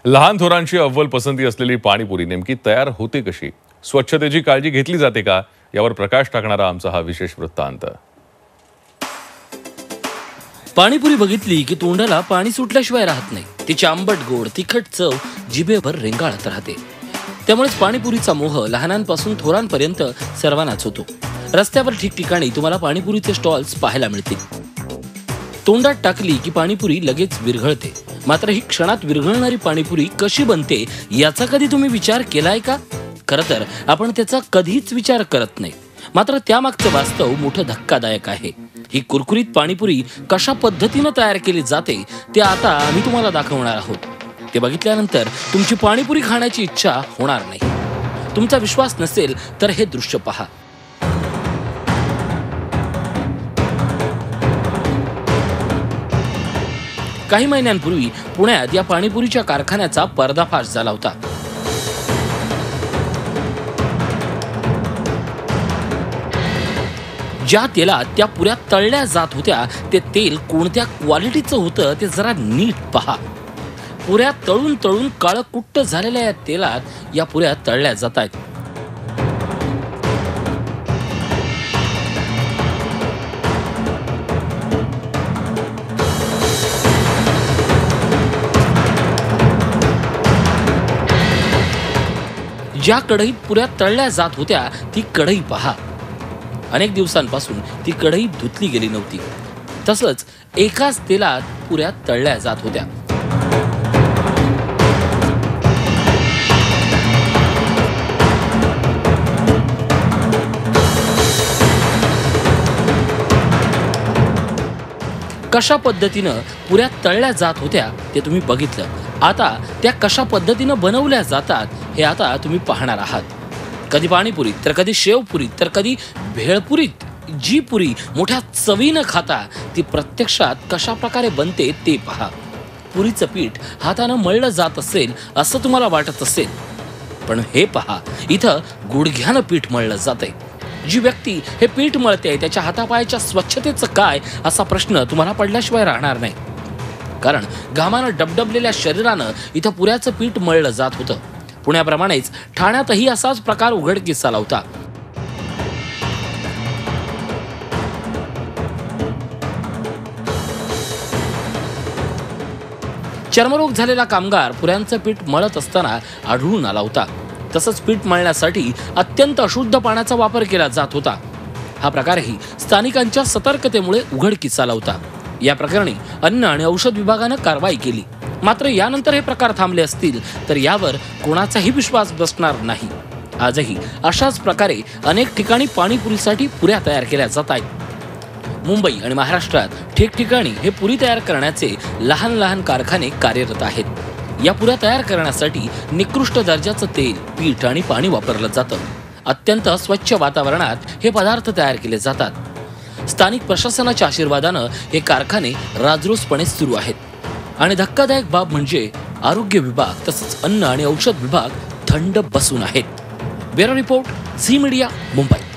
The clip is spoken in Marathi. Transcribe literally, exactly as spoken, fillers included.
लहान थोरांची अव्वल पसंती असलेली पाणीपुरी नेमकी तयार होते कशी? स्वच्छतेची काळजी घेतली जाते का? यावर प्रकाश टाकणारा आमचा हा विशेष वृत्तांत. पाणीपुरी बघितली की तोंडाला पाणी सुटल्याशिवाय राहत नाही. तिची आंबट गोड तिखट चव जिभेवर रेंगाळत राहते. त्यामुळेच पाणीपुरीचा मोह लहानांपासून थोरांपर्यंत सर्वांनाच होतो. रस्त्यावर ठिकठिकाणी तुम्हाला पाणीपुरीचे स्टॉल्स पाहायला मिळतील. तोंडात टाकली की पाणीपुरी लगेच विरघळते. मात्र ही क्षणात विरघळणारी पाणीपुरी कशी बनते याचा कधी तुम्ही विचार केलाय का? खरं तर आपण त्याचा कधीच विचार करत नाही. मात्र त्यामागचं वास्तव मोठं धक्कादायक आहे. ही कुरकुरीत पाणीपुरी कशा पद्धतीने तयार केली जाते ते आता आम्ही तुम्हाला दाखवणार आहोत. ते बघितल्यानंतर तुमची पाणीपुरी खाण्याची इच्छा होणार नाही. तुमचा विश्वास नसेल तर हे दृश्य पहा. काही महिन्यांपूर्वी पुण्यात या पाणीपुरीच्या कारखान्याचा पर्दाफाश झाला होता. ज्या तेलात त्या पुऱ्या तळल्या जात होत्या ते तेल कोणत्या क्वालिटीचं होतं ते जरा नीट पहा. पुऱ्या तळून तळून काळकुट्ट झालेल्या या तेलात या पुऱ्या तळल्या जात आहेत. ज्या कढईत पुऱ्या तळल्या जात होत्या ती कढई पहा. अनेक दिवसांपासून ती कढई धुतली गेली नव्हती. तसंच एकाच तेलात पुऱ्या तळल्या जात होत्या. कशा पद्धतीनं पुऱ्या तळल्या जात होत्या ते तुम्ही बघितलं. आता त्या कशा पद्धतीनं बनवल्या जातात हे आता तुम्ही पाहणार आहात. कधी पाणीपुरीत तर कधी शेवपुरीत तर कधी भेळपुरीत जी पुरी मोठ्या चवीनं खाता ती प्रत्यक्षात कशा प्रकारे बनते ते पहा. पुरीचं पीठ हातानं मळलं जात असेल असं तुम्हाला वाटत असेल, पण हे पहा इथं गुडघ्यानं पीठ मळलं जातंय. जी व्यक्ती हे पीठ मळते त्याच्या हातापायाच्या स्वच्छतेचं काय असा प्रश्न तुम्हाला पडल्याशिवाय राहणार नाही. कारण घामानं डबडबलेल्या शरीरानं इथं पुऱ्याचं पीठ मळलं जात होतं. पुण्याप्रमाणेच ठाण्यातही असाच प्रकार उघडकीस आला होता. चर्मरोग झालेला कामगार पुऱ्यांचं पीठ मळत असताना आढळून आला होता. तसंच पीठ मळण्यासाठी अत्यंत अशुद्ध पाण्याचा वापर केला जात होता. हा प्रकारही स्थानिकांच्या सतर्कतेमुळे उघडकीस आला होता. या प्रकरणी अन्न आणि औषध विभागानं कारवाई केली. मात्र यानंतर हे प्रकार थांबले असतील तर यावर कोणाचाही विश्वास बसणार नाही. आजही अशाच प्रकारे अनेक ठिकाणी पाणीपुरीसाठी पुऱ्या तयार केल्या जात आहेत. मुंबई आणि महाराष्ट्रात ठिकठिकाणी हे पुरी तयार करण्याचे लहान लहान कारखाने कार्यरत आहेत. या पुऱ्या तयार करण्यासाठी निकृष्ट दर्जाचं तेल, पीठ आणि पाणी वापरलं जातं. अत्यंत स्वच्छ वातावरणात हे पदार्थ तयार केले जातात. स्थानिक प्रशासनाच्या आशीर्वादानं हे कारखाने राजरोसपणे सुरू आहेत. आणि धक्कादायक बाब म्हणजे आरोग्य विभाग तसंच अन्न आणि औषध विभाग थंड बसून आहेत. Bureau report, Zee Media, Mumbai.